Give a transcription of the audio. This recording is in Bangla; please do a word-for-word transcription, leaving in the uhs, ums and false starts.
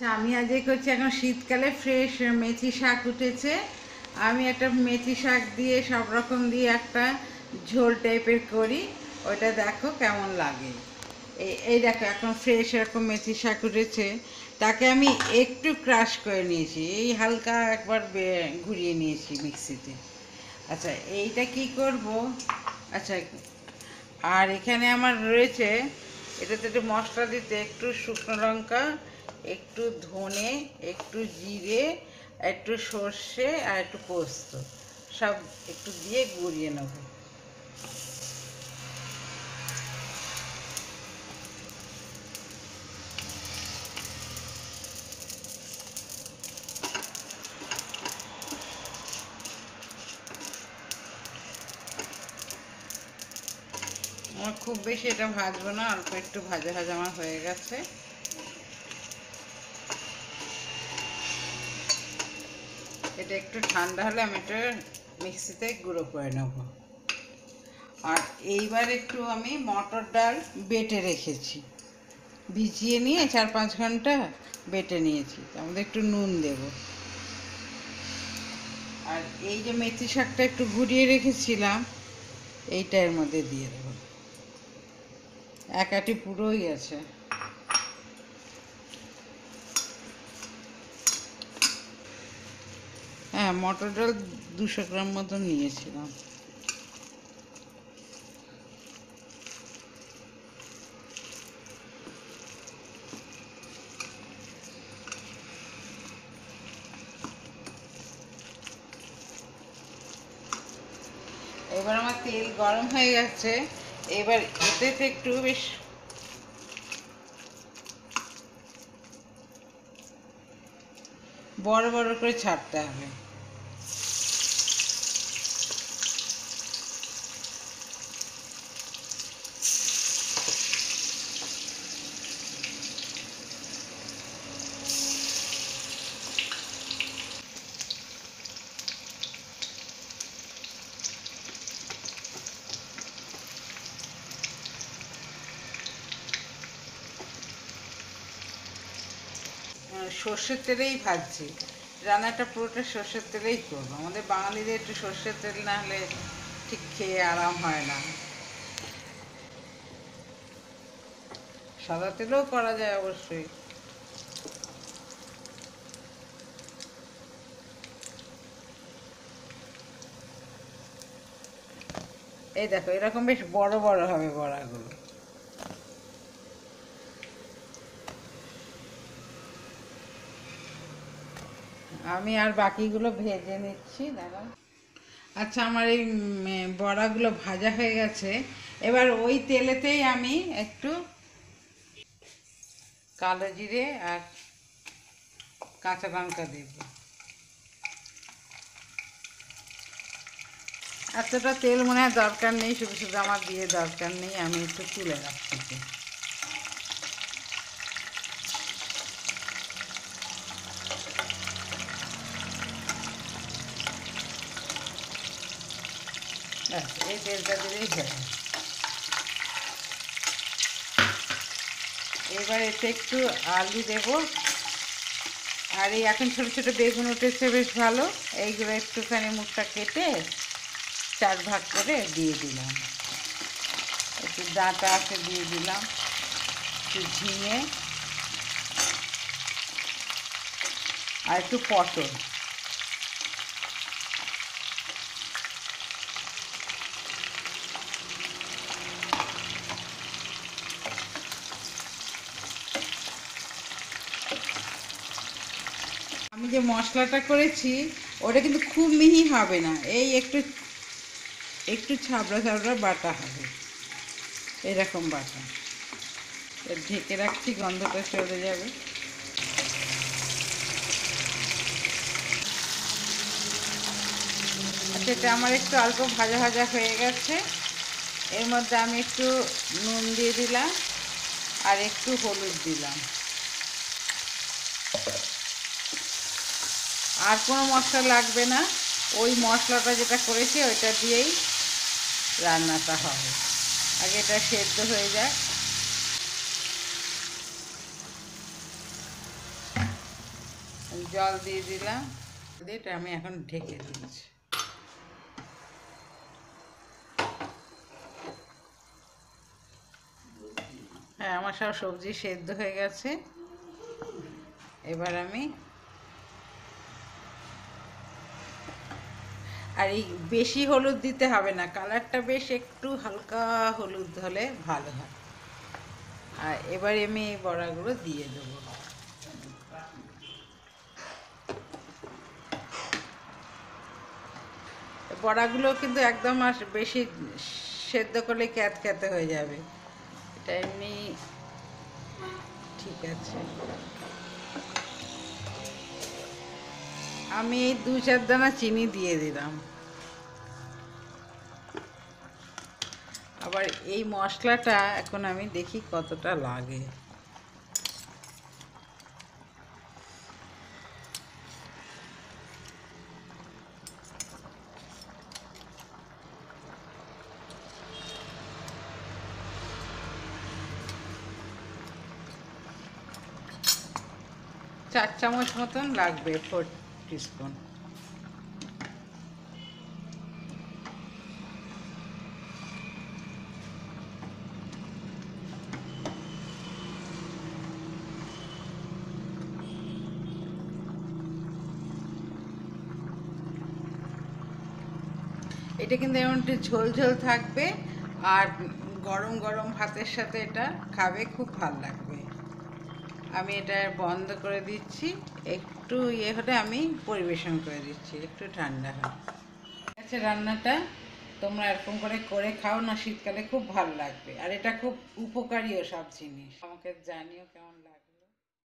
আমি আজকে করছি, এখন শীতকালে ফ্রেশ মেথি শাক উঠেছে। আমি একটা মেথি শাক দিয়ে সব রকম দিয়ে একটা ঝোল টাইপের করি, ওটা দেখো কেমন লাগে। এই এই দেখো এখন ফ্রেশ এরকম মেথি শাক উঠেছে, তাকে আমি একটু ক্রাশ করে নিয়েছি, এই হালকা একবার বে- ঘুরিয়ে নিয়েছি মিক্সিতে। আচ্ছা, এইটা কি করব? আচ্ছা, আর এখানে আমার রয়েছে, এটাতে একটু মশলা দিতে একটু শুকনো লঙ্কা, একটু ধনে, একটু জিরে, একটু সর্ষে আর একটু পোস্ত, সব একটু দিয়ে গুঁড়িয়ে নেব। আমার খুব বেশি এটা ভাজবো না, অল্প একটু ভাজা ভাজা আমার হয়ে গেছে। এটা একটু ঠান্ডা হলে আমি এটা মিক্সিতে গুঁড়ো করে নেব। আর এইবার একটু আমি মটর ডাল বেটে রেখেছি, ভিজিয়ে নিয়ে চার পাঁচ ঘন্টা বেটে নিয়েছি, তার মধ্যে একটু নুন দেব। আর এই যে মেথি শাকটা একটু ঘুরিয়ে রেখেছিলাম, এইটা এর মধ্যে দিয়ে দেব। এক আটি পুরোই আছে। হ্যাঁ, মটর ডাল দুশো গ্রাম মতো নিয়েছিলাম। এবার আমার তেল গরম হয়ে গেছে, এবার এতে একটু বেশ বড় বড় করে ছাড়তে হবে। সর্ষের তেলেই ভাজছি, রান্নাটা পুরোটা সর্ষের তেলেই করবো। আমাদের বাঙালিদের একটু সর্ষের তেল না হলে ঠিক খেয়ে আরাম হয় না। সাদা তেলেও করা যায় অবশ্যই। এই দেখো এরকম বেশ বড় বড় হবে বড়াগুলো। আমি আর বাকিগুলো ভেজে নিচ্ছি, দাঁড়াও। আচ্ছা, আমার এই উম, বড়াগুলো ভাজা হয়ে গেছে। এবার ওই তেলেতেই আমি একটু কালো জিরে আর কাঁচা লঙ্কা দেব। এতটা তেল মনে হয় দরকার নেই, শুধু শুধু আমার দিয়ে দরকার নেই, আমি একটু তুলে রাখছি। ব্যাস, এই তেলটা দিলেই হয়ে। এবার এতে একটু আলু দেব, আর এই এখন ছোটো ছোটো বেগুন উঠেছে বেশ ভালো, এইগুলো একটুখানি মুখটা কেটে চার ভাগ করে দিয়ে দিলাম। একটু ডাঁটা আছে দিয়ে দিলাম, একটু ঝিঙে আর একটু পটল। আমি যে মশলাটা করেছি ওটা কিন্তু খুব মিহি হবে না, এই একটু একটু ছাবড়া ছাবড়া বাটা হবে, এরকম বাটা। ঢেকে রাখছি, গন্ধটা চলে যাবে। আচ্ছা, এটা আমার একটু অল্প ভাজা ভাজা হয়ে গেছে। এর মধ্যে আমি একটু নুন দিয়ে দিলাম আর একটু হলুদ দিলাম। আর কোনো মশলা লাগবে না, ওই মশলাটা যেটা করেছি ওইটা দিয়েই রান্নাটা হবে। আগে এটা সেদ্ধ হয়ে যায়। জল দিয়ে দিলাম, দিয়ে এটা আমি এখন ঢেকে দিচ্ছি। হ্যাঁ, আমার সব সবজি সেদ্ধ হয়ে গেছে। এবার আমি আর এই বেশি হলুদ দিতে হবে না, কালারটা বেশ একটু হালকা হলুদ হলে ভালো হয়। আর এবার আমি এই বড়াগুলো দিয়ে দেবো। বড়াগুলো কিন্তু একদম আর বেশি সেদ্ধ করলে ক্যাত ক্যাতে হয়ে যাবে, এটা এমনি ঠিক আছে। আমি এই দু চার দানা চিনি দিয়ে দিলাম। আবার এই মশলাটা এখন আমি দেখি কতটা লাগে। চার চামচ মতন লাগবে, ফোর টিস্পুন। এটা কিন্তু এমন একটু ঝোল ঝোল থাকবে, আর গরম গরম ভাতের সাথে এটা খাবে, খুব ভালো লাগবে। আমি এটা বন্ধ করে দিচ্ছি, একটু ইয়ে হলে আমি পরিবেশন করে দিচ্ছি, একটু ঠান্ডা হয়। আচ্ছা, রান্নাটা তোমরা এরকম করে করে খাও না, শীতকালে খুব ভালো লাগবে। আর এটা খুব উপকারীও সব জিনিস, আমাকে জানিও কেমন লাগে।